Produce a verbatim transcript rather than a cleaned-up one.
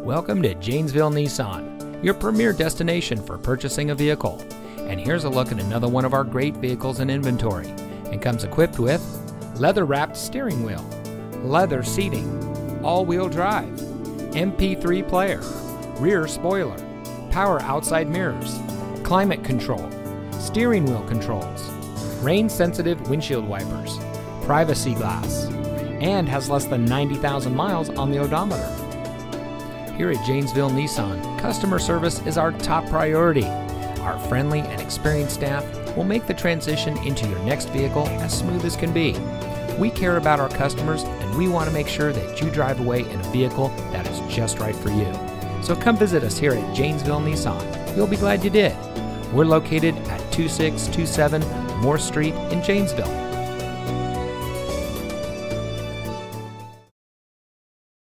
Welcome to Janesville Nissan, your premier destination for purchasing a vehicle. And here's a look at another one of our great vehicles in inventory, and comes equipped with leather-wrapped steering wheel, leather seating, all-wheel drive, M P three player, rear spoiler, power outside mirrors, climate control, steering wheel controls, rain-sensitive windshield wipers, privacy glass, and has less than ninety thousand miles on the odometer. Here at Janesville Nissan, customer service is our top priority. Our friendly and experienced staff will make the transition into your next vehicle as smooth as can be. We care about our customers, and we want to make sure that you drive away in a vehicle that is just right for you. So come visit us here at Janesville Nissan. You'll be glad you did. We're located at two six two seven Moore Street in Janesville.